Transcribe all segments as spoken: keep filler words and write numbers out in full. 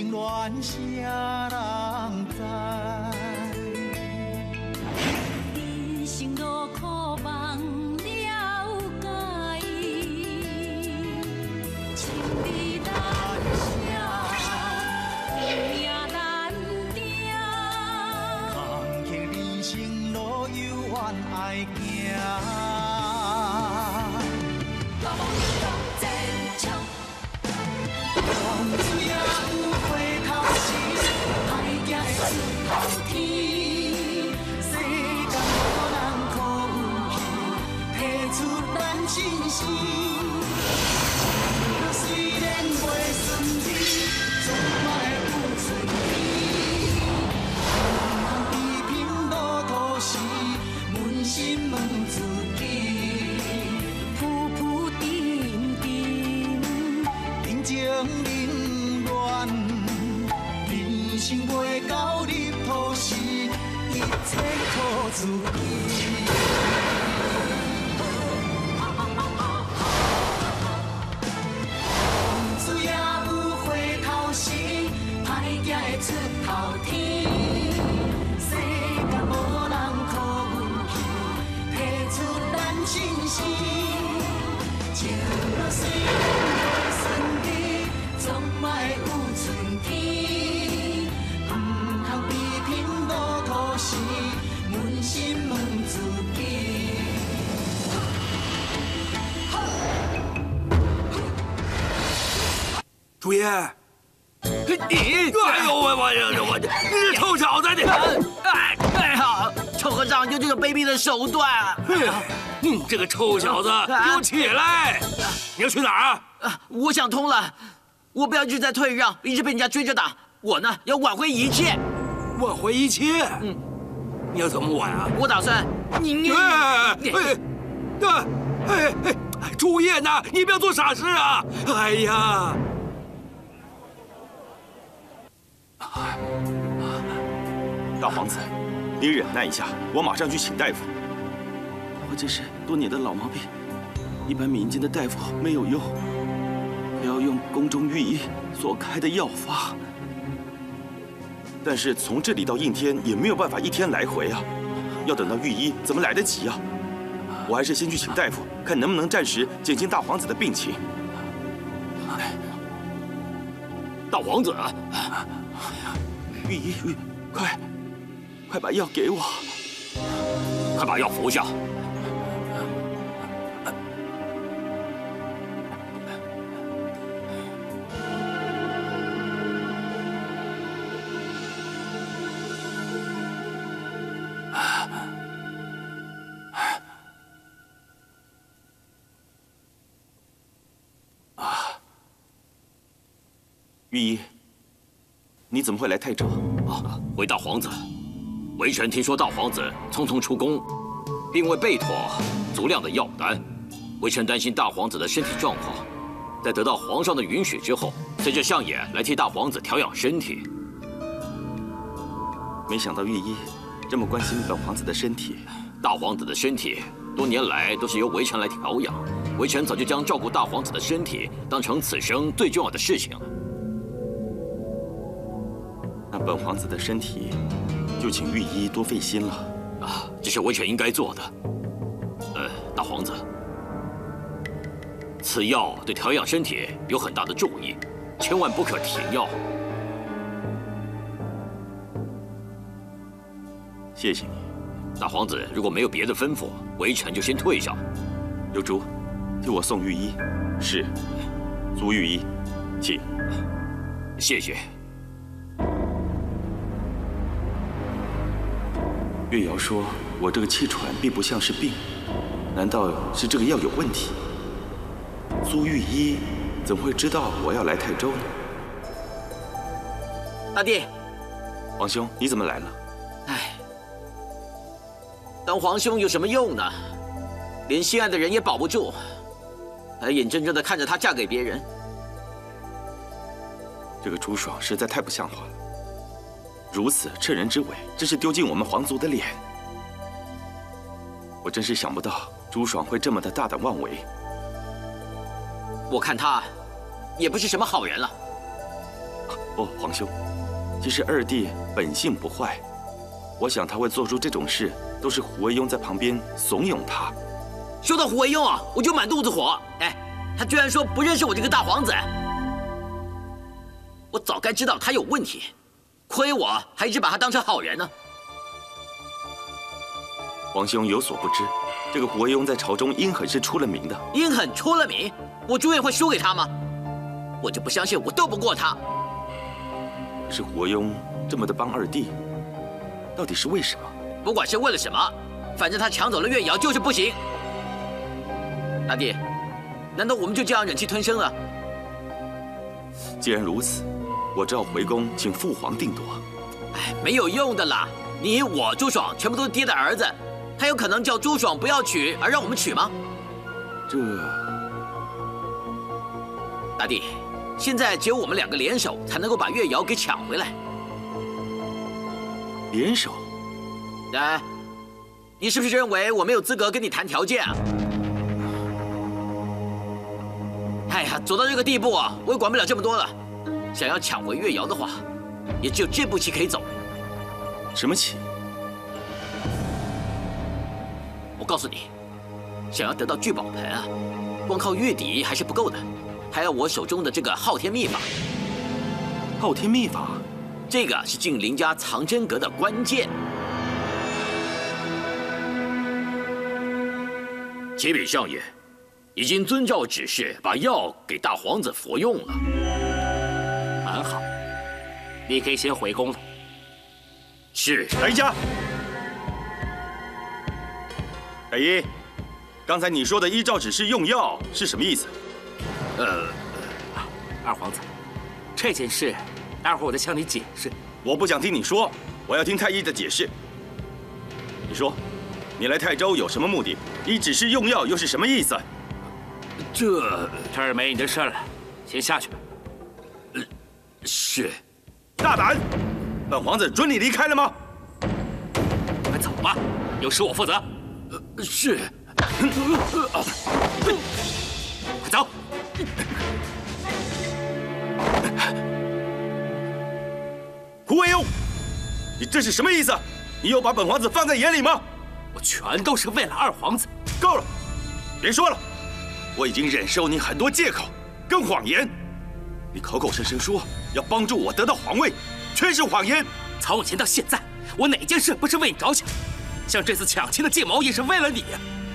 情恋啥人知？ 人生路苦望了解，情义难舍，命难定。 坎坷人生路有缘爱行。 风水也有回头时，歹行会出头天。世间无人可运气，提出咱真心。路虽然袂顺利，总嘛会有春天。通比拼路途时，扪心问自己， 浮浮沉沉， 人情冷暖，人生袂到入土时，一切靠自己。风水也有回头时，歹行会出头天。世间无人靠运气，提出咱真心。情路虽然袂顺利，总嘛会有春天。毋通比拼路途时，扪心问自己。 主爷，你，哎呦我我我我，你这臭小子你！ 哎哎呀，臭和尚用这个卑鄙的手段！ 哎呀，你这个臭小子，给我起来！你要去哪儿啊？ 啊，我想通了，我不要一直在退让，一直被人家追着打。我呢，要挽回一切。 挽回一切？ 嗯， 你要怎么挽啊？ 我打算，你哎哎哎哎哎，主爷呐，你不要做傻事啊！哎呀！ 大皇子，你忍耐一下，我马上去请大夫。我这是多年的老毛病，一般民间的大夫没有用，要用宫中御医所开的药方。但是从这里到应天也没有办法一天来回啊，要等到御医怎么来得及啊？我还是先去请大夫，看能不能暂时减轻大皇子的病情。 大皇子， 御医，御快！ 快把药给我！ 快把药服下。 啊！御医，你怎么会来泰州？ 啊，回大皇子。 微臣听说大皇子匆匆出宫，并未备妥足量的药单。微臣担心大皇子的身体状况，在得到皇上的允许之后，随着相爷来替大皇子调养身体。 没想到御医这么关心本皇子的身体。 大皇子的身体多年来都是由微臣来调养，微臣早就将照顾大皇子的身体当成此生最重要的事情了。 那本皇子的身体。 就请御医多费心了啊！这是微臣应该做的。呃，大皇子，此药对调养身体有很大的助益，千万不可停药。 谢谢你， 大皇子。如果没有别的吩咐，微臣就先退下。 有竹，替我送御医。是，苏御医，请。 谢谢。 月瑶说：“我这个气喘并不像是病，难道是这个药有问题？”苏御医怎么会知道我要来泰州呢？ 大弟， 皇兄，你怎么来了？ 唉，当皇兄有什么用呢？连心爱的人也保不住，还眼睁睁地看着她嫁给别人。 这个朱爽实在太不像话了。 如此趁人之危，真是丢尽我们皇族的脸。我真是想不到朱爽会这么的大胆妄为。 我看他也不是什么好人了。 哦，皇兄，其实二弟本性不坏，我想他会做出这种事，都是胡惟庸在旁边怂恿他。 说到胡惟庸啊，我就满肚子火。哎，他居然说不认识我这个大皇子，我早该知道他有问题，亏我还一直把他当成好人呢。 皇兄有所不知，这个胡惟庸在朝中阴狠是出了名的。 阴狠出了名，我朱颜会输给他吗？我就不相信我斗不过他。 可是胡惟庸这么的帮二弟，到底是为什么？ 不管是为了什么，反正他抢走了月瑶就是不行。大弟，难道我们就这样忍气吞声了？ 既然如此，我只好回宫请父皇定夺。 哎，没有用的啦！你我朱爽全部都是爹的儿子，他有可能叫朱爽不要娶，而让我们娶吗？ 这， 大弟，现在只有我们两个联手，才能够把月瑶给抢回来。 联手？ 哎，你是不是认为我没有资格跟你谈条件啊？哎呀，走到这个地步啊，我也管不了这么多了。想要抢回月瑶的话，也只有这步棋可以走。 什么棋？ 我告诉你，想要得到聚宝盆啊，光靠月底还是不够的，还要我手中的这个昊天秘法。 昊天秘法， 这个是进林家藏真阁的关键。 启禀相爷，已经遵照指示把药给大皇子服用了。 很好，你可以先回宫了。 是。 等一下，北一，刚才你说的依照指示用药是什么意思？ 呃， 二皇子，这件事待会儿我再向你解释。 我不想听你说，我要听太医的解释。你说，你来泰州有什么目的？依指示用药又是什么意思？ 这这儿没你的事了，先下去吧。 是。 大胆！本皇子准你离开了吗？ 快走吧，有事我负责。 呃，是。 快走！ 胡惟庸，你这是什么意思？你有把本皇子放在眼里吗？ 我全都是为了二皇子。 够了，别说了，我已经忍受你很多借口跟谎言。你口口声声说要帮助我得到皇位，全是谎言。 从以前到现在，我哪件事不是为你着想？像这次抢亲的计谋也是为了你。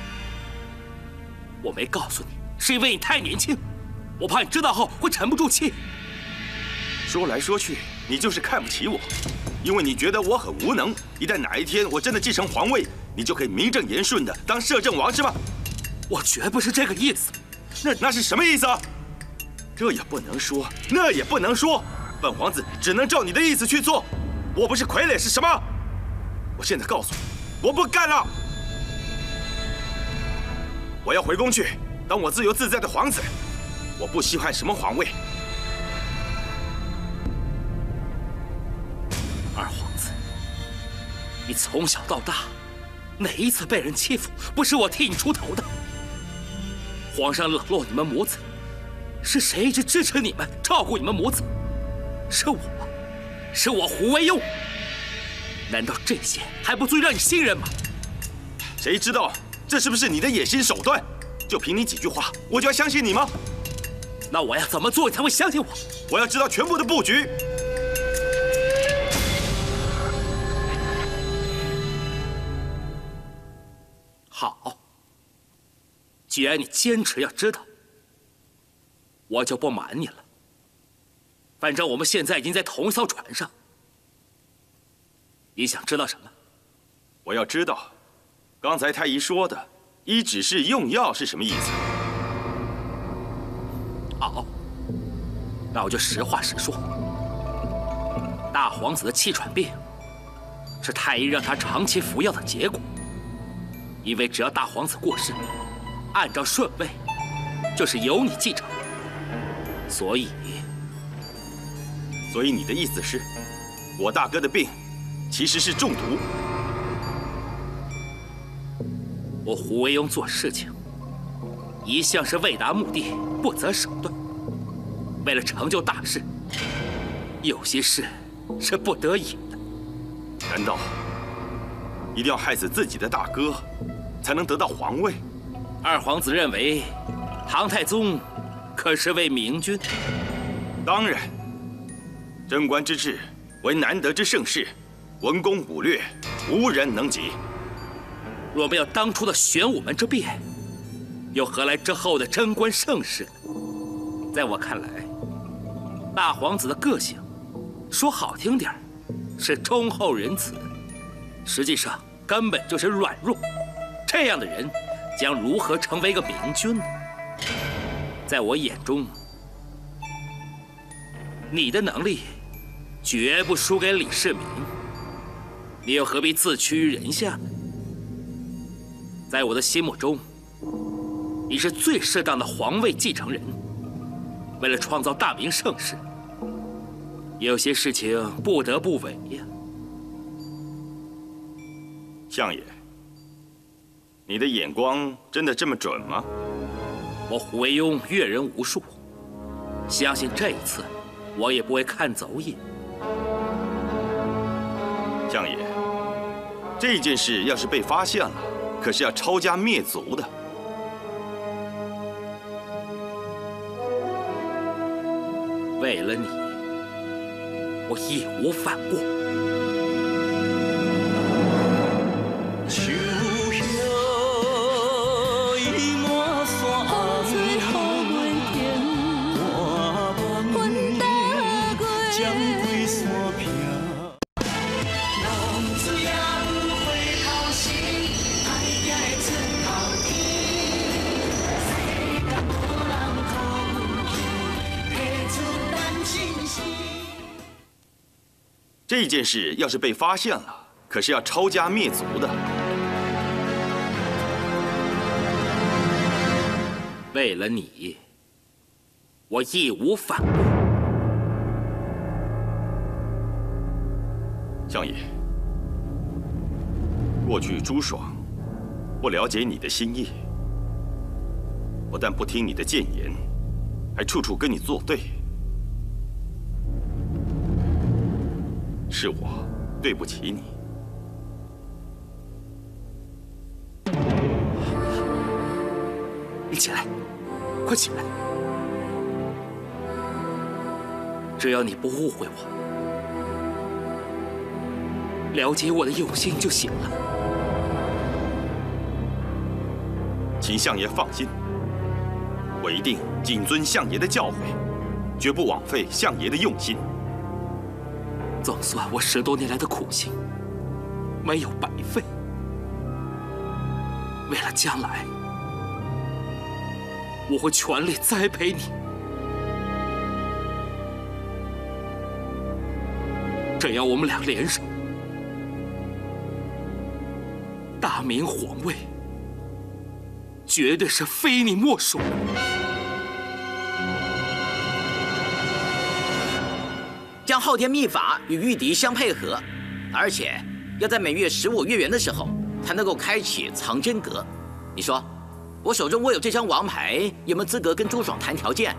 我没告诉你，是因为你太年轻，我怕你知道后会沉不住气。 说来说去，你就是看不起我，因为你觉得我很无能。一旦哪一天我真的继承皇位，你就可以名正言顺的当摄政王，是吗？ 我绝不是这个意思。 那那是什么意思啊？这也不能说，那也不能说，本皇子只能照你的意思去做。我不是傀儡是什么？我现在告诉你，我不干了。我要回宫去，当我自由自在的皇子。我不稀罕什么皇位。 二皇子，你从小到大，哪一次被人欺负不是我替你出头的？皇上冷落你们母子，是谁一直支持你们、照顾你们母子？是我，是我胡惟庸。难道这些还不足以让你信任吗？ 谁知道这是不是你的野心手段？就凭你几句话，我就要相信你吗？ 那我要怎么做你才会相信我？ 我要知道全部的布局。 好，既然你坚持要知道，我就不瞒你了。反正我们现在已经在同一艘船上。你想知道什么？ 我要知道，刚才太医说的“依指示用药”是什么意思？ 好，那我就实话实说。大皇子的气喘病，是太医让他长期服药的结果。因为只要大皇子过世，按照顺位，就是由你继承。所以， 所以你的意思是，我大哥的病其实是中毒？ 我胡惟庸做事情，一向是为达目的，不择手段。为了成就大事， 有些事是不得已的。 难道一定要害死自己的大哥，才能得到皇位？ 二皇子认为，唐太宗可是位明君。 当然，贞观之治为难得之盛世，文攻武略，无人能及。 若没有当初的玄武门之变，又何来之后的贞观盛世呢？在我看来，大皇子的个性，说好听点儿，是忠厚仁慈，实际上根本就是软弱。这样的人，将如何成为一个明君呢？在我眼中，你的能力绝不输给李世民，你又何必自屈于人下呢？在我的心目中，你是最适当的皇位继承人。为了创造大明盛世，有些事情不得不为呀。 相爷，你的眼光真的这么准吗？ 我胡惟庸阅人无数，相信这一次我也不会看走眼。 相爷，这件事要是被发现了，可是要抄家灭族的。 为了你，我义无反顾。 这件事要是被发现了，可是要抄家灭族的。 为了你，我义无反顾。 相爷，过去朱爽不了解你的心意，不但不听你的谏言，还处处跟你作对。是我对不起你。 你起来，快起来！只要你不误会我，了解我的用心就行了。 请相爷放心，我一定谨遵相爷的教诲，绝不枉费相爷的用心。 总算我十多年来的苦心没有白费。为了将来，我会全力栽培你。只要我们俩联手，大明皇位绝对是非你莫属。 将昊天秘法与御敌相配合，而且要在每月十五月圆的时候才能够开启藏真阁。你说，我手中握有这张王牌，有没有资格跟朱爽谈条件？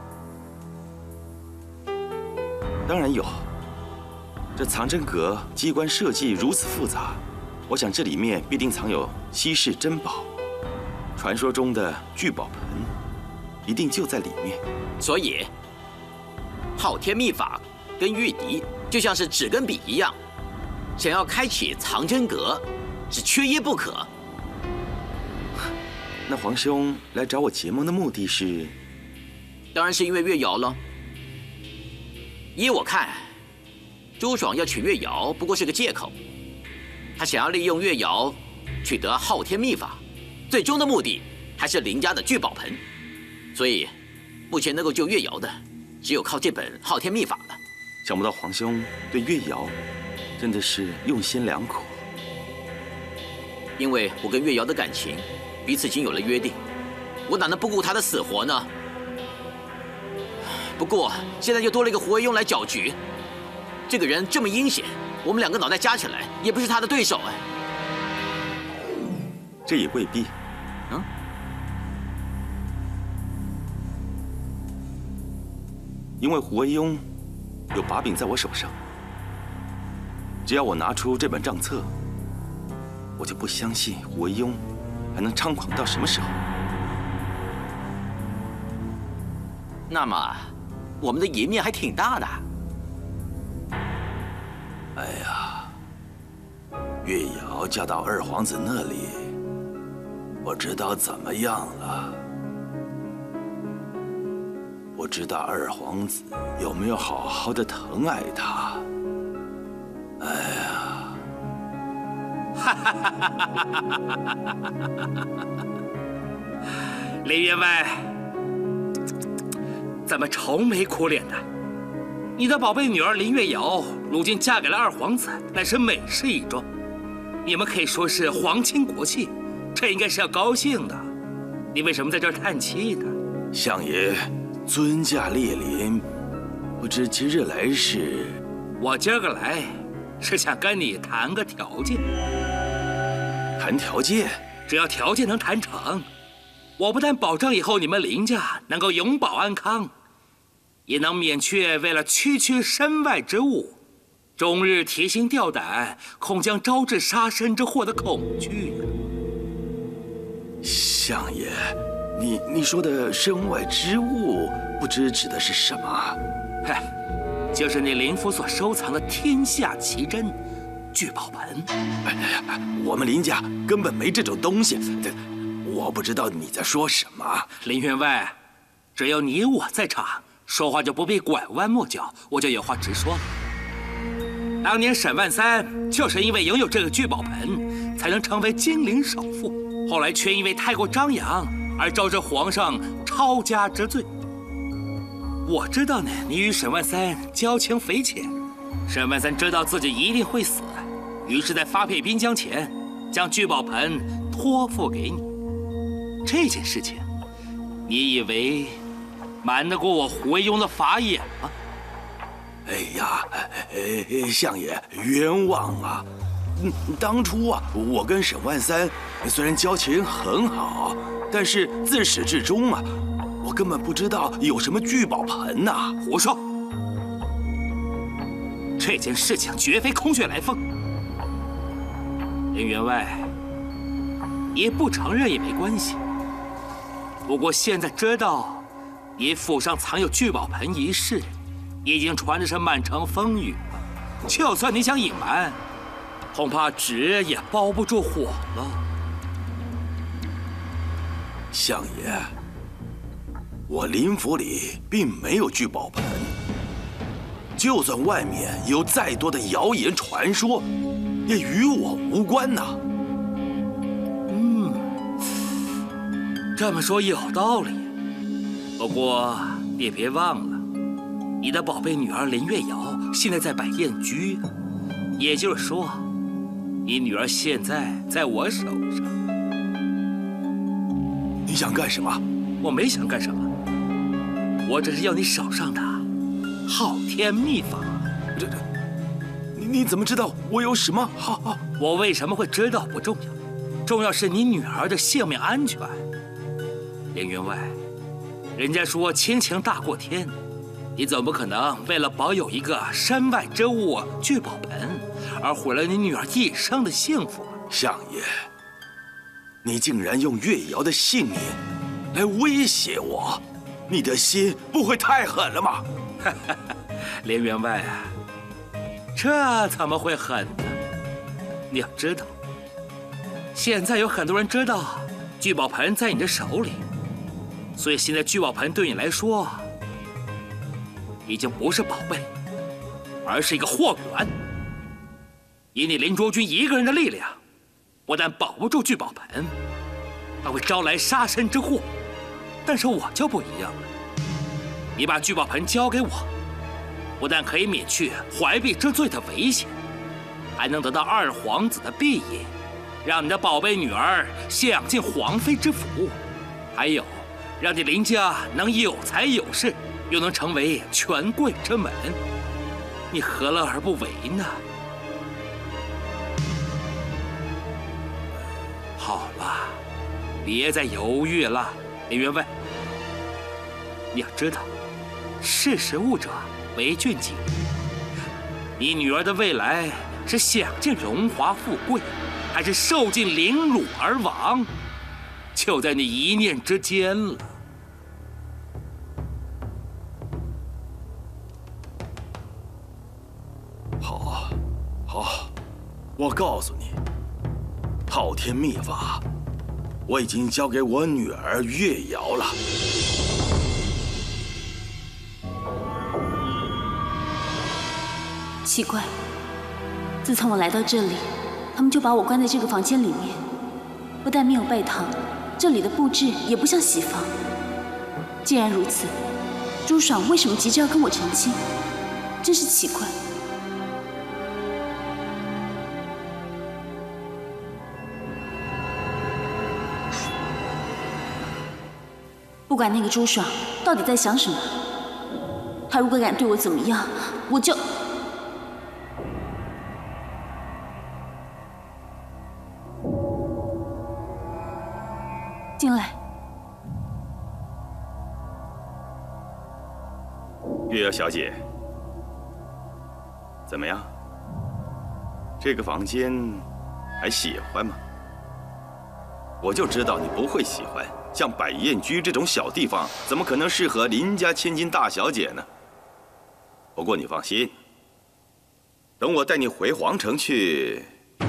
当然有。这藏真阁机关设计如此复杂，我想这里面必定藏有稀世珍宝，传说中的聚宝盆，一定就在里面。 所以，昊天秘法跟御敌就像是纸跟笔一样，想要开启藏真阁，是缺一不可。 那皇兄来找我结盟的目的是？ 当然是因为月瑶了。依我看，朱爽要娶月瑶不过是个借口，他想要利用月瑶取得昊天秘法，最终的目的还是林家的聚宝盆。所以，目前能够救月瑶的，只有靠这本昊天秘法了。 想不到皇兄对月瑶真的是用心良苦。 因为我跟月瑶的感情，彼此已经有了约定，我哪能不顾她的死活呢？不过现在又多了一个胡惟庸来搅局，这个人这么阴险，我们两个脑袋加起来也不是他的对手哎。 这也未必。 嗯。 因为胡惟庸有把柄在我手上。只要我拿出这本账册，我就不相信胡惟庸还能猖狂到什么时候。 那么，我们的赢面还挺大的。 哎呀，月瑶嫁到二皇子那里，不知道怎么样了。不知道二皇子有没有好好的疼爱她。哎呀， 哈哈哈哈哈哈！林员外，怎么愁眉苦脸的？你的宝贝女儿林月瑶，如今嫁给了二皇子，乃是美事一桩。你们可以说是皇亲国戚，这应该是要高兴的。你为什么在这儿叹气呢？ 相爷尊驾莅临，不知今日来是？ 我今儿个来，是想跟你谈个条件。 谈条件？ 只要条件能谈成，我不但保证以后你们林家能够永保安康，也能免却为了区区身外之物，终日提心吊胆，恐将招致杀身之祸的恐惧。 相爷，你你说的身外之物，不知指的是什么？ 嗨，就是你林府所收藏的天下奇珍聚宝盆。 哎呀，我们林家根本没这种东西，我不知道你在说什么。 林员外，只要你我在场，说话就不必拐弯抹角，我就有话直说。当年沈万三就是因为拥有这个聚宝盆，才能成为金陵首富，后来却因为太过张扬而招致皇上抄家之罪。我知道呢，你与沈万三交情匪浅，沈万三知道自己一定会死，于是，在发配边疆前，将聚宝盆托付给你。这件事情，你以为瞒得过我胡惟庸的法眼吗？ 哎呀，哎，相爷冤枉啊！嗯，当初啊，我跟沈万三虽然交情很好，但是自始至终啊，我根本不知道有什么聚宝盆呐！ 胡说！这件事情绝非空穴来风。林员外，你不承认也没关系。不过现在知道你府上藏有聚宝盆一事，已经传的是满城风雨了。就算你想隐瞒，恐怕纸也包不住火了。 相爷，我林府里并没有聚宝盆，就算外面有再多的谣言传说，也与我无关呐。 嗯，这么说有道理。不过你别忘了，你的宝贝女儿林月瑶现在在百宴居，也就是说，你女儿现在在我手上。 你想干什么？ 我没想干什么，我只是要你手上的昊天秘法。 这这，你你怎么知道我有什么好？好我为什么会知道不重要，重要是你女儿的性命安全。林员外，人家说亲情大过天，你总不可能为了保有一个身外之物聚宝盆，而毁了你女儿一生的幸福。 相爷，你竟然用月瑶的性命来威胁我，你的心不会太狠了吗？ 林员外啊，这怎么会狠呢？你要知道，现在有很多人知道聚宝盆在你的手里，所以现在聚宝盆对你来说已经不是宝贝，而是一个货源。以你林卓君一个人的力量，不但保不住聚宝盆，还会招来杀身之祸。但是我就不一样了，你把聚宝盆交给我，不但可以免去怀璧之罪的危险，还能得到二皇子的庇荫，让你的宝贝女儿享尽皇妃之福，还有让你林家能有财有势，又能成为权贵之门，你何乐而不为呢？好了，别再犹豫了，林员外。你要知道，识时务者为俊景。你女儿的未来是享尽荣华富贵，还是受尽凌辱而亡，就在你一念之间了。 好，好，我告诉你，昊天秘法，我已经交给我女儿月瑶了。 奇怪，自从我来到这里，他们就把我关在这个房间里面，不但没有拜堂，这里的布置也不像喜房。既然如此，朱爽为什么急着要跟我成亲？真是奇怪。不管那个朱爽到底在想什么，他如果敢对我怎么样，我就……进来。 月瑶小姐，怎么样？这个房间还喜欢吗？我就知道你不会喜欢。像百宴居这种小地方，怎么可能适合邻家千金大小姐呢？不过你放心，等我带你回皇城去。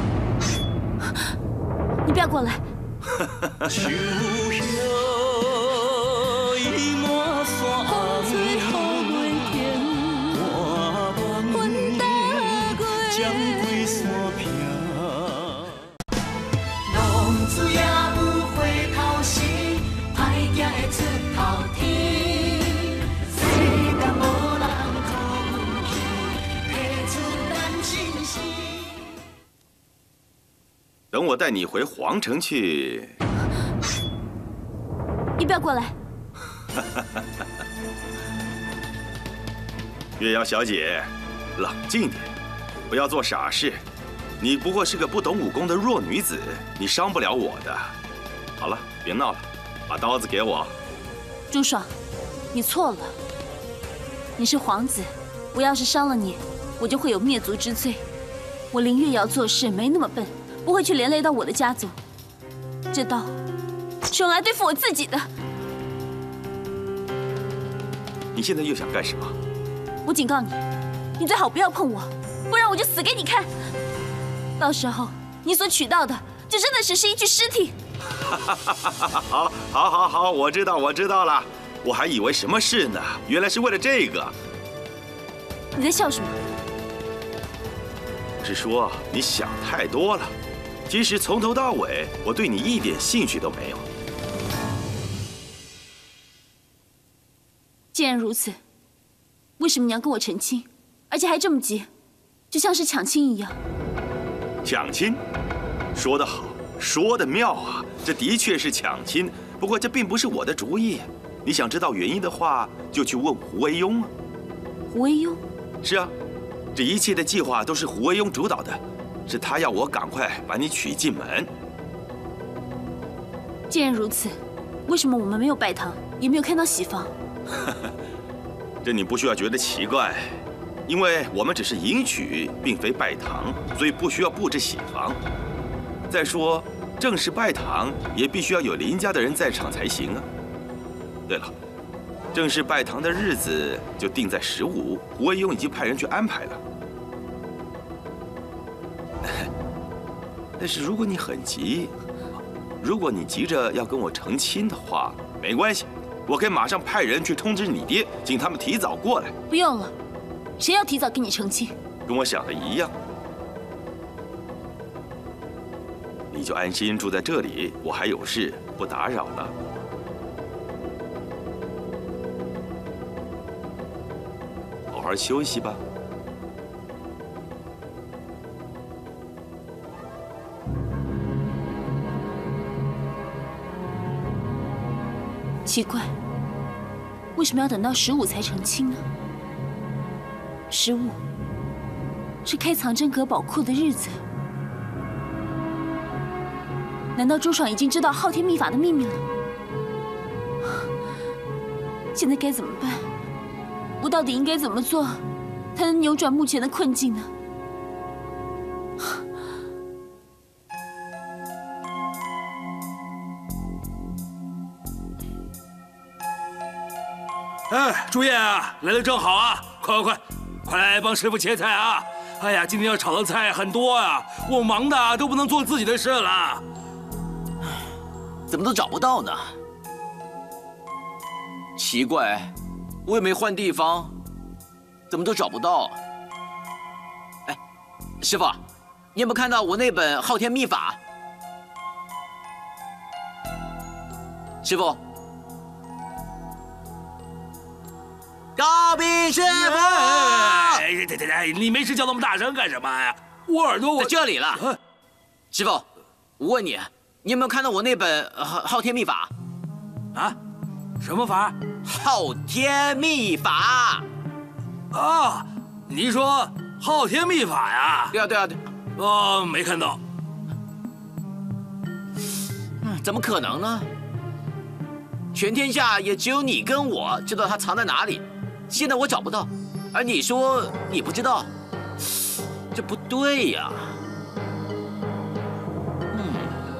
你不要过来！ 等我带你回皇城去。 你不要过来！ 月瑶小姐，冷静点，不要做傻事。你不过是个不懂武功的弱女子，你伤不了我的。好了，别闹了，把刀子给我。 朱爽，你错了。你是皇子，我要是伤了你，我就会有灭族之罪。我林月瑶做事没那么笨。不会去连累到我的家族，这刀是用来对付我自己的。 你现在又想干什么？ 我警告你，你最好不要碰我，不然我就死给你看。到时候你所娶到的，就真的只是一具尸体。 好，好，好，好，我知道，我知道了。我还以为什么事呢？原来是为了这个。 你在笑什么？ 是说你想太多了。其实从头到尾，我对你一点兴趣都没有。 既然如此，为什么你要跟我成亲，而且还这么急，就像是抢亲一样？ 抢亲？说得好，说得妙啊！这的确是抢亲，不过这并不是我的主意。你想知道原因的话，就去问胡惟庸啊。 胡惟庸？ 是啊，这一切的计划都是胡惟庸主导的。是他要我赶快把你娶进门。 既然如此，为什么我们没有拜堂，也没有看到喜房？ 这你不需要觉得奇怪，因为我们只是迎娶，并非拜堂，所以不需要布置喜房。再说，正式拜堂也必须要有林家的人在场才行啊。对了，正式拜堂的日子就定在十五，胡惟庸已经派人去安排了。但是如果你很急，如果你急着要跟我成亲的话，没关系，我可以马上派人去通知你爹，请他们提早过来。 不用了，谁要提早跟你成亲？ 跟我想的一样，你就安心住在这里，我还有事，不打扰了。好好休息吧。 奇怪，为什么要等到十五才成亲呢？十五是开藏真阁宝库的日子，难道朱爽已经知道昊天秘法的秘密了？现在该怎么办？ 我到底应该怎么做，才能扭转目前的困境呢？ 哎，朱叶啊，来的正好啊！快快快，快来帮师傅切菜啊！哎呀，今天要炒的菜很多啊，我忙的都不能做自己的事了。 怎么都找不到呢？奇怪，我也没换地方，怎么都找不到？哎，师傅，你有没有看到我那本《昊天秘法》？师傅。 高比师傅！ 哎，对对对，你没事叫那么大声干什么呀？我耳朵我在这里了。师傅，我问你，你有没有看到我那本《昊昊天秘法》？ 啊？什么法？ 昊天秘法。 啊，你说昊天秘法呀？ 对啊，对啊，对。 哦，没看到。 嗯，怎么可能呢？全天下也只有你跟我知道它藏在哪里。 现在我找不到，而你说你不知道，这不对呀。嗯，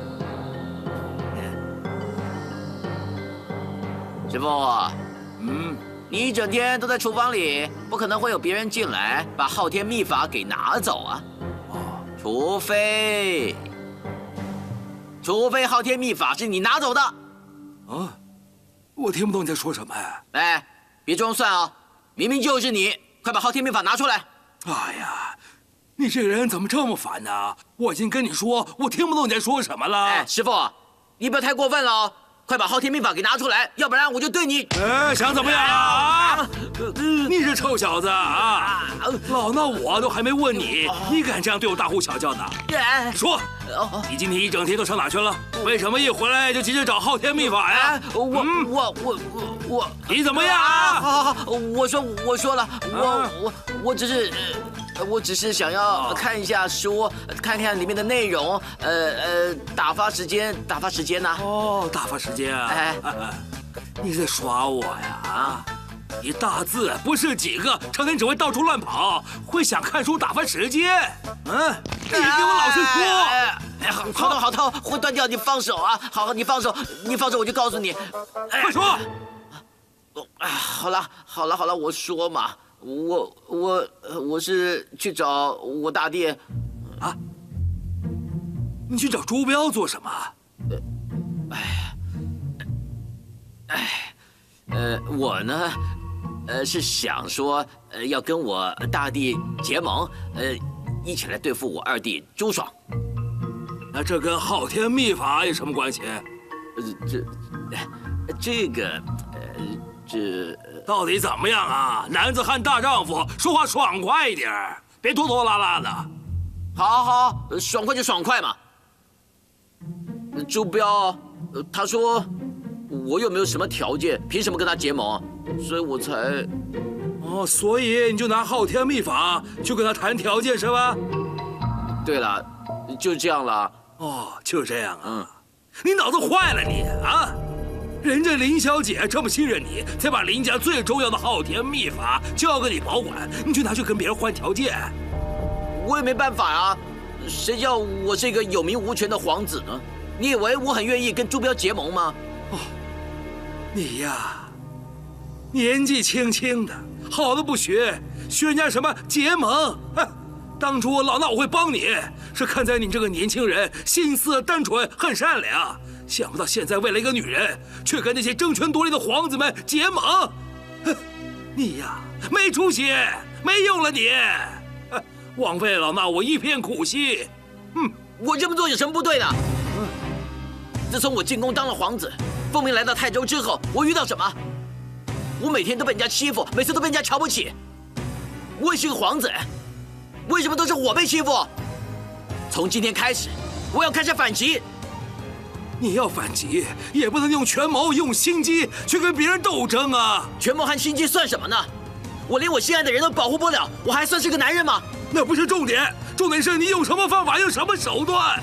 师傅，嗯，你一整天都在厨房里，不可能会有别人进来把昊天秘法给拿走啊。哦，除非，除非昊天秘法是你拿走的。 啊，我听不懂你在说什么呀？ 哎，别装蒜啊！ 明明就是你！快把昊天秘法拿出来！ 哎呀，你这个人怎么这么烦呢？我已经跟你说，我听不懂你在说什么了。 哎，师傅，你不要太过分了，快把昊天秘法给拿出来，要不然我就对你…… 哎，想怎么样啊？你这臭小子啊！老衲我都还没问你，你敢这样对我大呼小叫的？说，你今天一整天都上哪去了？为什么一回来就急着找昊天秘法呀？ 我我我我我， 你怎么样啊？ 好好好，我说我说了，我我我只是，我只是想要看一下书，看看里面的内容，呃呃，打发时间，打发时间呢？ 哦，打发时间啊！哎，你在耍我呀？啊！ 你大字不识几个，成天只会到处乱跑，会想看书打发时间？嗯，你给我老实说！ 哎，哎好痛好痛，会断掉！你放手啊！好，你放手，你放手，我就告诉你。 快说！ 哎，好了好了好了，我说嘛，我我我是去找我大弟。 啊？你去找朱标做什么？ 哎，哎，呃，我呢？ 呃，是想说，呃，要跟我大弟结盟，呃，一起来对付我二弟朱爽。 那这跟昊天秘法有什么关系？ 呃，这，这个，呃，这到底怎么样啊？男子汉大丈夫，说话爽快一点，别拖拖拉拉的。 好，好，好，爽快就爽快嘛。朱标，呃，他说我又没有什么条件，凭什么跟他结盟？ 所以我才， 哦，所以你就拿昊天秘法去跟他谈条件是吧？ 对了，就这样了。 哦，就这样啊。嗯，你脑子坏了你啊！人家林小姐这么信任你，才把林家最重要的昊天秘法交给你保管，你就拿去跟别人换条件。 我也没办法啊，谁叫我是一个有名无权的皇子呢？你以为我很愿意跟朱标结盟吗？ 哦，你呀。 年纪轻轻的，好的不学，学人家什么结盟？哼！当初老衲我会帮你，是看在你这个年轻人心思单纯，很善良。想不到现在为了一个女人，却跟那些争权夺利的皇子们结盟。哼！你呀，没出息，没用了你！枉费老衲我一片苦心。 嗯，我这么做有什么不对的？嗯，自从我进宫当了皇子，奉命来到泰州之后，我遇到什么？ 我每天都被人家欺负，每次都被人家瞧不起。我也是个皇子，为什么都是我被欺负？从今天开始，我要开始反击。 你要反击，也不能用权谋、用心机去跟别人斗争啊！ 权谋和心机算什么呢？我连我心爱的人都保护不了，我还算是个男人吗？ 那不是重点，重点是你用什么方法，用什么手段。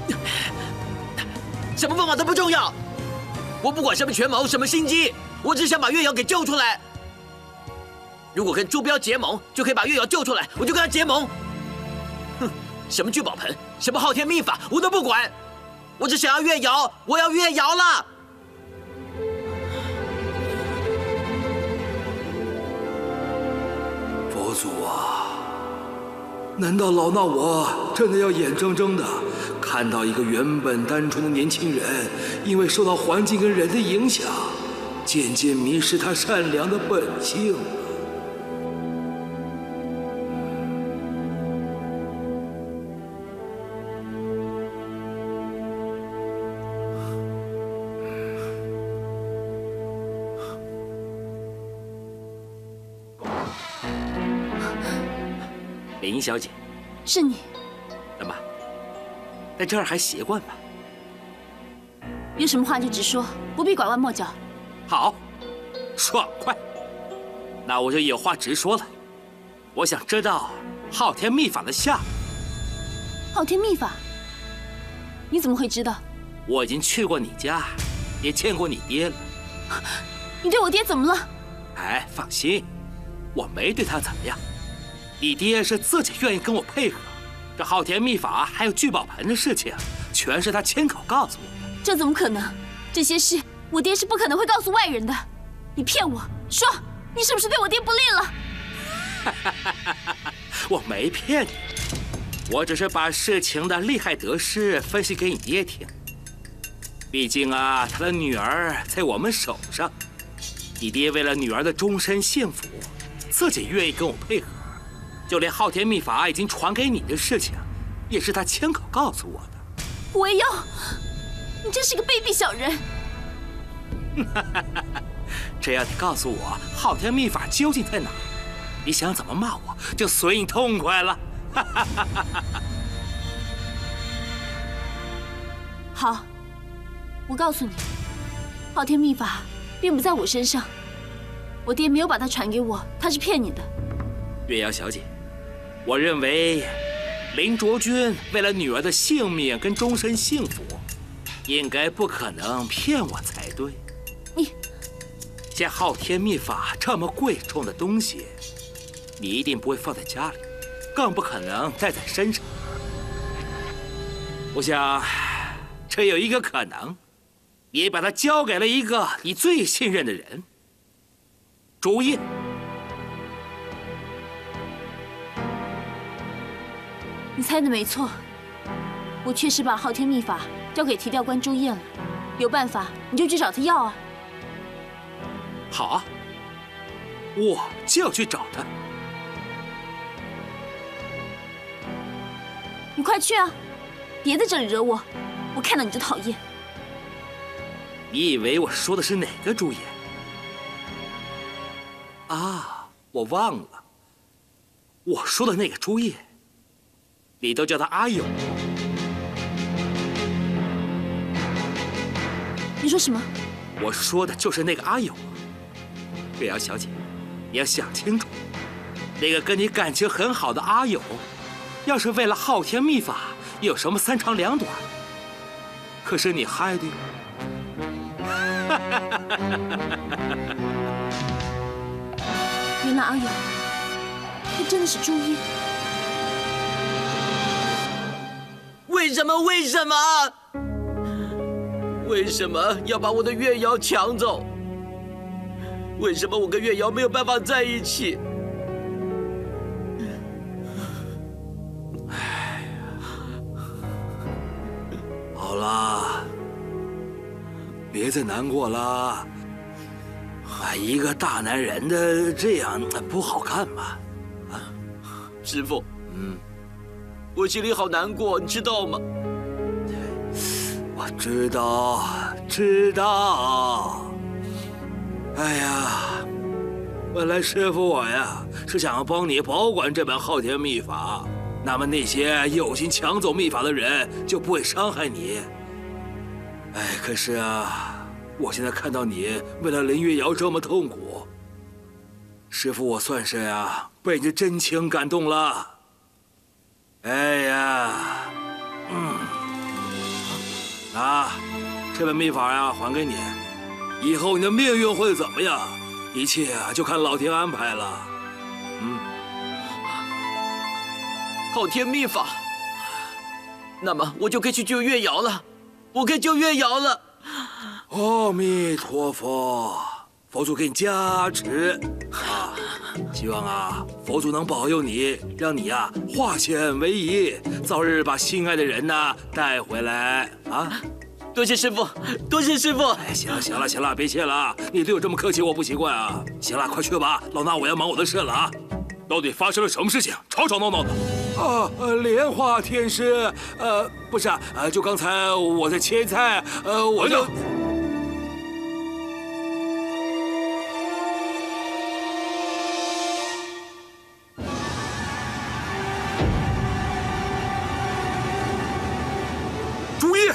什么方法都不重要，我不管什么权谋，什么心机。 我只想把月瑶给救出来。 如果跟朱标结盟，就可以把月瑶救出来，我就跟他结盟。哼，什么聚宝盆，什么昊天秘法，我都不管，我只想要月瑶，我要月瑶了。 佛祖啊，难道老衲我真的要眼睁睁的看到一个原本单纯的年轻人，因为受到环境跟人的影响，渐渐迷失他善良的本性？ 林小姐， 是你。 怎么，在这儿还习惯吗？ 有什么话就直说，不必拐弯抹角。 好，爽快。那我就有话直说了。我想知道昊天秘法的下落。 昊天秘法？你怎么会知道？ 我已经去过你家，也见过你爹了。 你对我爹怎么了？ 哎，放心，我没对他怎么样。你爹是自己愿意跟我配合，这昊天秘法还有聚宝盆的事情，全是他亲口告诉我的。 这怎么可能？这些事我爹是不可能会告诉外人的。你骗我！说，你是不是对我爹不利了？ 我没骗你，我只是把事情的利害得失分析给你爹听。毕竟啊，他的女儿在我们手上，你爹为了女儿的终身幸福，自己愿意跟我配合。就连昊天秘法已经传给你的事情，也是他亲口告诉我的。 胡惟庸，你真是个卑鄙小人！ 只要你告诉我昊天秘法究竟在哪儿，你想怎么骂我就随你痛快了。 好，我告诉你，昊天秘法并不在我身上，我爹没有把它传给我，他是骗你的。 月瑶小姐，我认为林卓君为了女儿的性命跟终身幸福，应该不可能骗我才对。 你， 像昊天秘法这么贵重的东西，你一定不会放在家里，更不可能带在身上。我想，只有一个可能，你把它交给了一个你最信任的人——朱叶。 你猜的没错，我确实把昊天秘法交给提调官朱燕了。有办法你就去找他要啊！ 好啊，我就要去找他。 你快去啊！别在这里惹我，我看到你就讨厌。 你以为我说的是哪个朱颜？啊，我忘了，我说的那个朱叶，你都叫他阿勇。 你说什么？ 我说的就是那个阿勇。月瑶小姐，你要想清楚，那个跟你感情很好的阿勇，要是为了昊天秘法有什么三长两短，可是你害的哟。 原来阿勇，他真的是朱叶。 为什么？为什么？为什么要把我的月瑶抢走？为什么我跟月瑶没有办法在一起？ 哎呀，好了，别再难过了。啊，一个大男人的这样不好看嘛。啊， 师父， 嗯， 我心里好难过，你知道吗？ 我知道，知道。哎呀，本来师傅我呀是想帮你保管这本昊天秘法，那么那些有心抢走秘法的人就不会伤害你。哎，可是啊，我现在看到你为了林月瑶这么痛苦，师傅我算是呀被你的真情感动了。哎呀，嗯。啊，这本秘法呀，还给你。以后你的命运会怎么样，一切啊就看老天安排了。 昊天秘法，那么我就可以去救月瑶了，我可以救月瑶了。 阿弥陀佛，佛祖给你加持啊！希望啊，佛祖能保佑你，让你呀、啊、化险为夷，早日把心爱的人呐带回来啊！ 多谢师傅，多谢师傅。 哎，行了行了行了，别谢了，你对我这么客气，我不习惯啊。行了，快去吧，老衲我要忙我的事了啊。到底发生了什么事情？吵吵闹闹的。啊，呃，莲花天师，呃，不是啊，呃，就刚才我在切菜，呃，我就。 朱叶。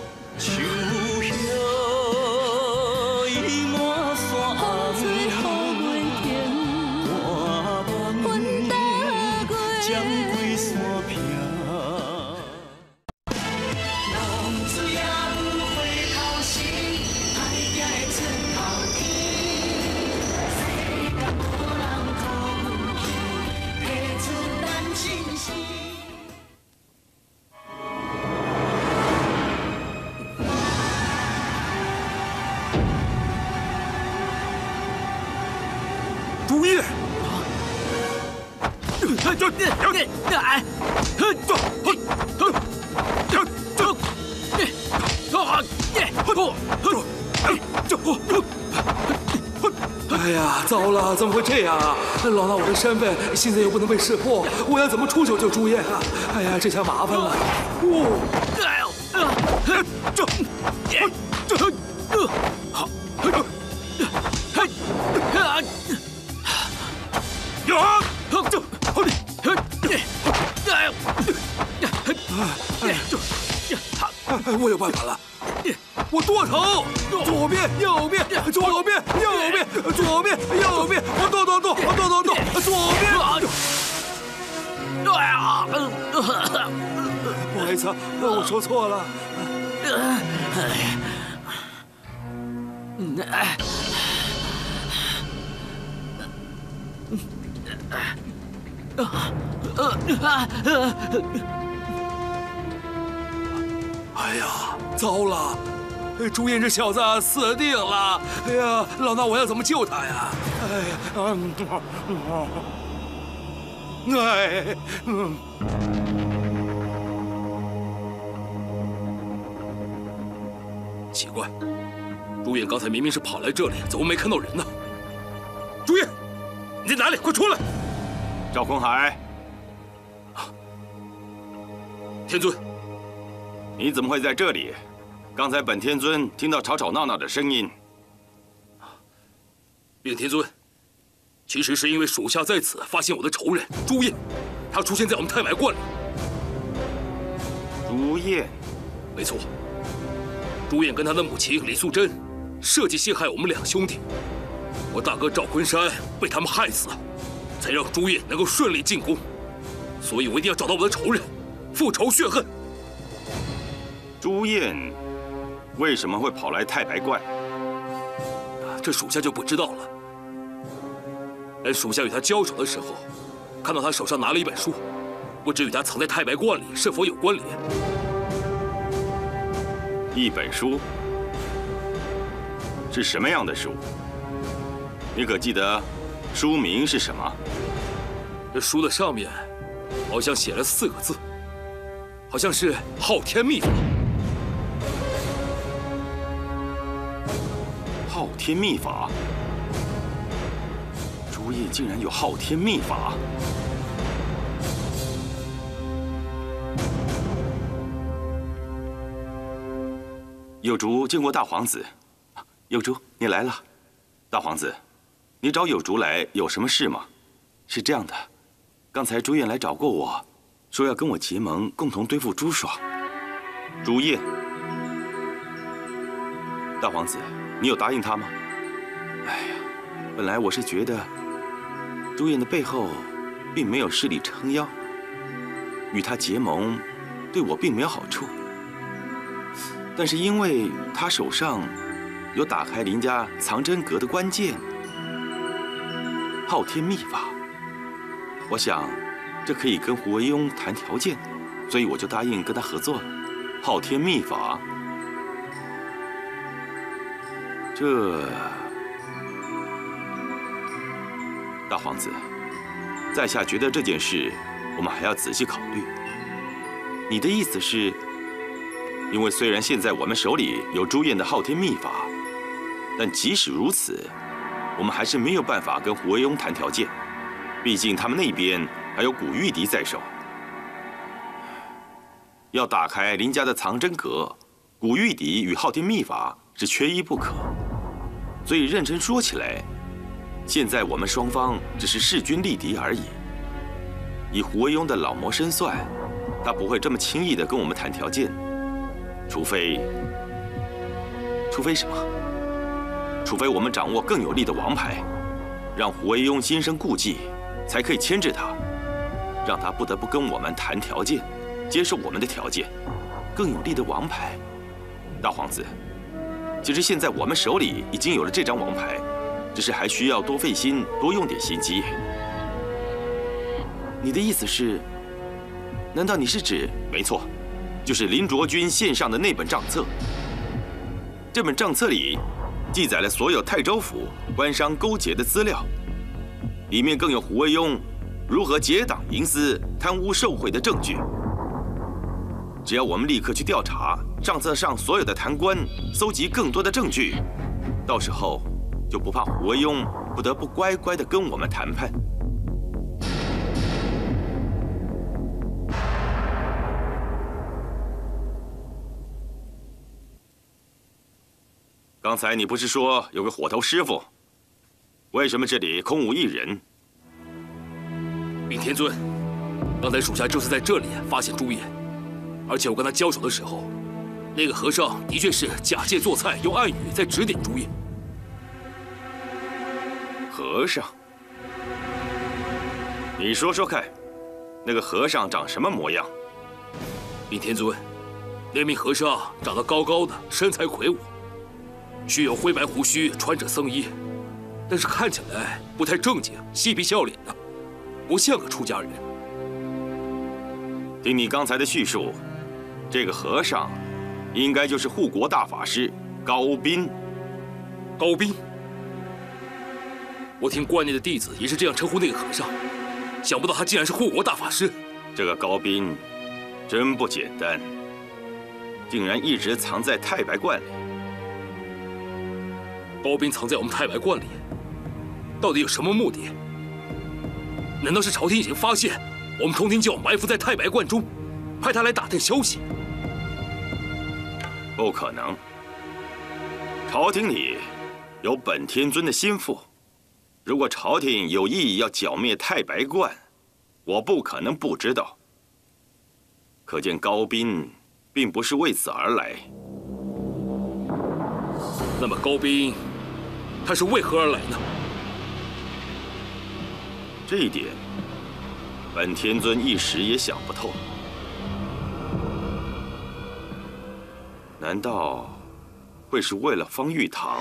朱叶， 这这这哎，这这这这这哎呀，糟了，怎么会这样啊？老衲我的身份现在又不能被识破，我要怎么出手救朱叶啊？哎呀，这下麻烦了。哦， 哎呦，这这这好，嘿，啊！ 呀！ 这，好你，哎呦，哎， 这，我有办法了，我剁头，左边、右边、左边、右边、左边、右边，我剁剁剁，我剁剁剁，左边。 哎呀， 不好意思，我说错了。 哎。 哎呀，糟了！朱茵这小子死定了！哎呀，老衲我要怎么救他呀？哎呀，嗯，哎，嗯。奇怪，朱茵刚才明明是跑来这里，怎么没看到人呢？朱茵，你在哪里？快出来！ 赵空海， 天尊， 你怎么会在这里？刚才本天尊听到吵吵闹闹的声音。 禀天尊，其实是因为属下在此发现我的仇人朱燕，他出现在我们太白观里。 朱燕， 没错，朱燕跟他的母亲李素贞设计陷害我们两兄弟，我大哥赵昆山被他们害死。 才让朱叶能够顺利进宫，所以我一定要找到我的仇人，复仇血恨。 朱燕为什么会跑来太白观？ 这属下就不知道了。但属下与他交手的时候，看到他手上拿了一本书，不知与他藏在太白观里是否有关联。 一本书是什么样的书？你可记得？ 书名是什么？ 这书的上面好像写了四个字，好像是“昊天秘法”。 昊天秘法？朱叶竟然有昊天秘法！有竹见过大皇子，有竹，你来了，大皇子。 你找有竹来有什么事吗？是这样的，刚才朱燕来找过我，说要跟我结盟，共同对付朱爽。朱燕，大皇子，你有答应他吗？哎呀，本来我是觉得朱燕的背后并没有势力撑腰，与他结盟对我并没有好处。但是因为他手上有打开林家藏真阁的关键。 昊天秘法，我想这可以跟胡惟庸谈条件，所以我就答应跟他合作了。昊天秘法，这大皇子，在下觉得这件事我们还要仔细考虑。你的意思是，因为虽然现在我们手里有朱燕的昊天秘法，但即使如此，我们还是没有办法跟胡惟庸谈条件，毕竟他们那边还有古玉笛在手。要打开林家的藏真阁，古玉笛与昊天秘法是缺一不可。所以认真说起来，现在我们双方只是势均力敌而已。以胡惟庸的老谋深算，他不会这么轻易的跟我们谈条件，除非，除非什么？除非我们掌握更有力的王牌，让胡惟庸心生顾忌，才可以牵制他，让他不得不跟我们谈条件，接受我们的条件。更有力的王牌，大皇子，其实现在我们手里已经有了这张王牌，只是还需要多费心，多用点心机。你的意思是？难道你是指？没错，就是林卓君献上的那本账册。这本账册里记载了所有泰州府官商勾结的资料，里面更有胡惟庸如何结党营私、贪污受贿的证据。只要我们立刻去调查账册上所有的贪官，搜集更多的证据，到时候就不怕胡惟庸不得不乖乖地跟我们谈判。刚才你不是说有个火头师傅？为什么这里空无一人？ 禀天尊，刚才属下就是在这里发现朱燕，而且我跟他交手的时候，那个和尚的确是假借做菜，用暗语在指点朱燕。 和尚？你说说看，那个和尚长什么模样？ 禀天尊，那名和尚长得高高的，身材魁梧。须有灰白胡须，穿着僧衣，但是看起来不太正经，嬉皮笑脸的，不像个出家人。 听你刚才的叙述，这个和尚应该就是护国大法师高斌。 高斌，我听观念的弟子也是这样称呼那个和尚，想不到他竟然是护国大法师。 这个高斌真不简单，竟然一直藏在太白观里。 高斌藏在我们太白观里，到底有什么目的？难道是朝廷已经发现我们通天教埋伏在太白观中，派他来打探消息？ 不可能，朝廷里有本天尊的心腹，如果朝廷有意要剿灭太白观，我不可能不知道。可见高斌并不是为此而来。 那么高斌他是为何而来呢？ 这一点，本天尊一时也想不透。难道会是为了方玉堂？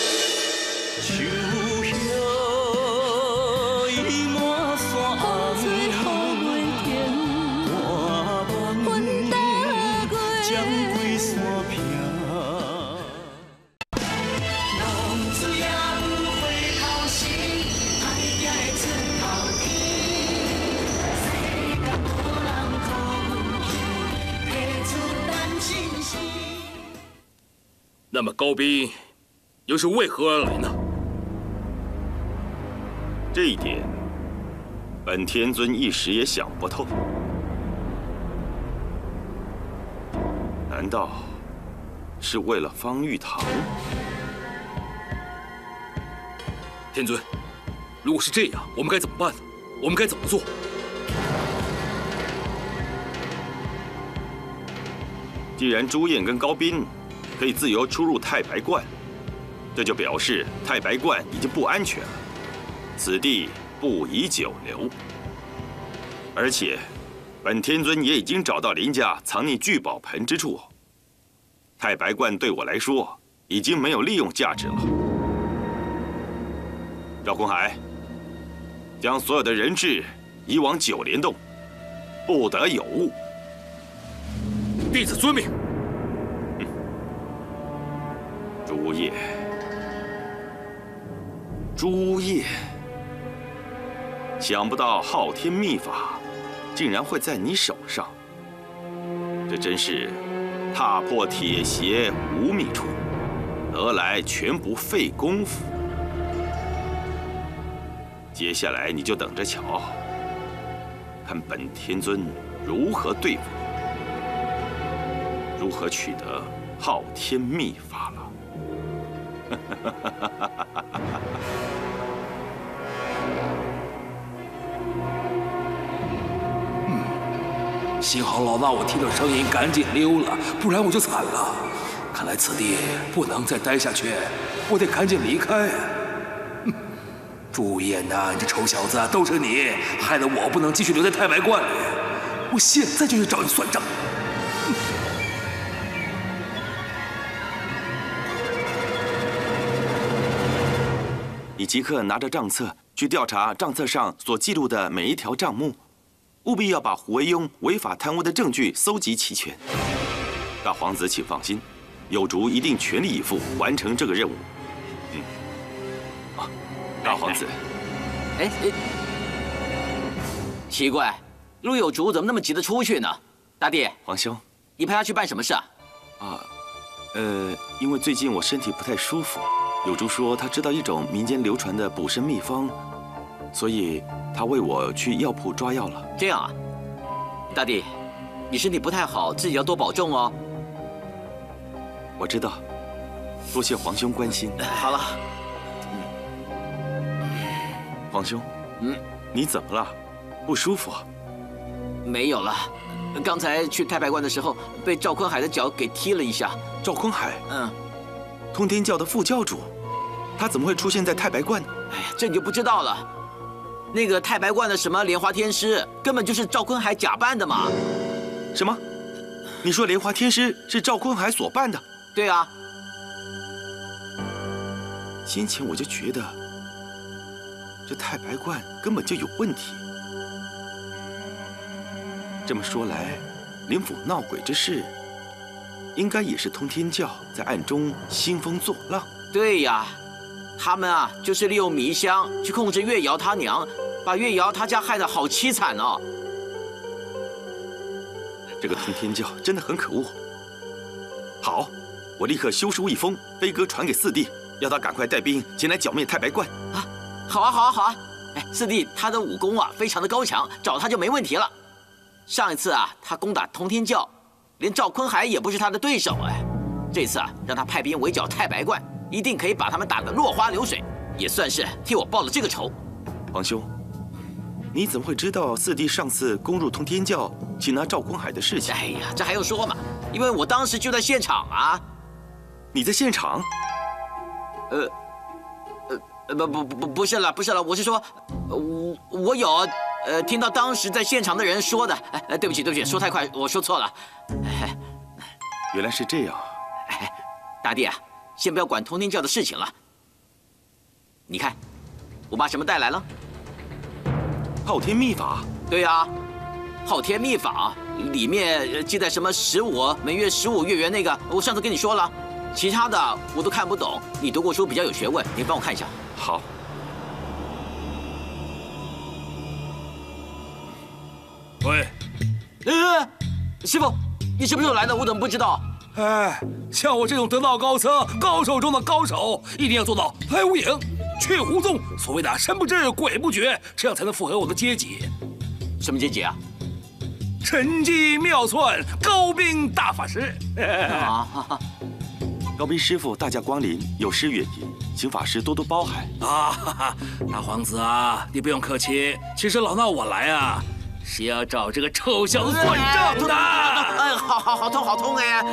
那么高斌又是为何而来呢？ 这一点，本天尊一时也想不透。难道是为了方玉堂？ 天尊，如果是这样，我们该怎么办呢？我们该怎么做？ 既然朱燕跟高斌可以自由出入太白观，这就表示太白观已经不安全了，此地不宜久留。而且，本天尊也已经找到林家藏匿聚宝盆之处，太白观对我来说已经没有利用价值了。赵空海，将所有的人质移往九莲洞， 不得有误。 弟子遵命。 嗯，朱叶，朱叶，想不到昊天秘法竟然会在你手上，这真是踏破铁鞋无觅处，得来全不费功夫。接下来你就等着瞧，看本天尊如何对付你。 如何取得昊天秘法了？ 嗯，幸好老衲我听到声音赶紧溜了，不然我就惨了。看来此地不能再待下去，我得赶紧离开。嗯，朱颜呐，你这臭小子，都是你害得我不能继续留在太白观里。我现在就去找你算账。 你即刻拿着账册去调查账册上所记录的每一条账目，务必要把胡惟庸违法贪污的证据搜集齐全。大皇子，请放心，有竹一定全力以赴完成这个任务。嗯，啊，大皇子， 哎哎，奇怪，陆有竹怎么那么急着出去呢？大弟， 皇兄， 你派他去办什么事啊？ 啊，呃，因为最近我身体不太舒服。 有竹说他知道一种民间流传的补身秘方，所以他为我去药铺抓药了。 这样啊，大弟，你身体不太好，自己要多保重哦。 我知道，多谢皇兄关心。 好了， 皇兄， 嗯， 你怎么了？不舒服啊？ 没有了，刚才去太白观的时候被赵坤海的脚给踢了一下。 赵坤海， 嗯， 通天教的副教主。 他怎么会出现在太白观呢？ 哎呀，这你就不知道了。那个太白观的什么莲花天师，根本就是赵坤海假扮的嘛。 什么？你说莲花天师是赵坤海所扮的？ 对啊。 先前我就觉得这太白观根本就有问题。这么说来，灵府闹鬼之事，应该也是通天教在暗中兴风作浪。 对呀。 他们啊，就是利用迷香去控制月瑶他娘，把月瑶他家害得好凄惨哦。 这个通天教真的很可恶。好，我立刻修书一封，飞鸽传给四弟，要他赶快带兵前来剿灭太白观。 啊，好啊，好啊，好啊！哎，四弟他的武功啊非常的高强，找他就没问题了。上一次啊，他攻打通天教，连赵坤海也不是他的对手哎。这次啊，让他派兵围剿太白观。 一定可以把他们打得落花流水，也算是替我报了这个仇。 皇兄，你怎么会知道四弟上次攻入通天教擒拿赵坤海的事情？ 哎呀，这还用说嘛？因为我当时就在现场啊。 你在现场？ 呃，呃，不不不不是了，不是了，我是说，我我有呃听到当时在现场的人说的。哎，对不起对不起，说太快，我说错了。哎， 原来是这样。 哎，大弟啊。 先不要管通天教的事情了。你看，我把什么带来了？ 昊天秘法。 对呀，昊天秘法里面记载什么十五每月十五月圆那个，我上次跟你说了。其他的我都看不懂，你读过书比较有学问，你帮我看一下。 好。 喂， 呃，师傅，你什么时候来的？我怎么不知道？ 哎，像我这种得道高僧、高手中的高手，一定要做到拍无影、去无踪。所谓的神不知鬼不觉，这样才能符合我的阶级。 什么阶级啊？ 神机妙算，高兵大法师。 啊， 高斌师傅大驾光临，有失远迎，请法师多多包涵。 啊，大皇子啊，你不用客气。其实老衲我来啊。 是要找这个臭小子算账的！ 哎，好好好痛好痛哎！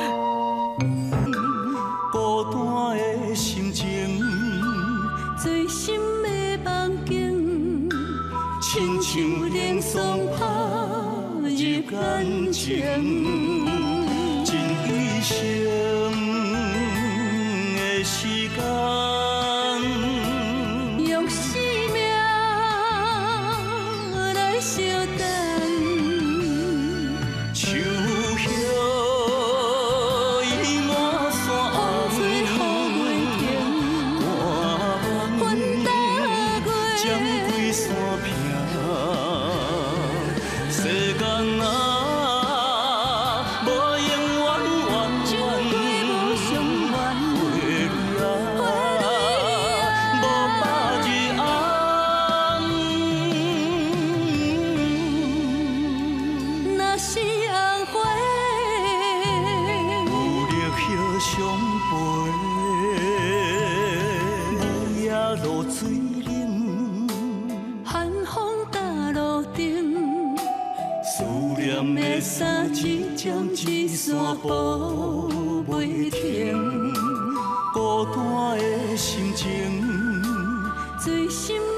孤单的心情，醉心的梦境，亲像冷霜拍入感情，尽一生的时间，用生命来相等。 露水冷， 寒风打路顶， 思念的衫一针一线补袂停，孤单的心情， 醉心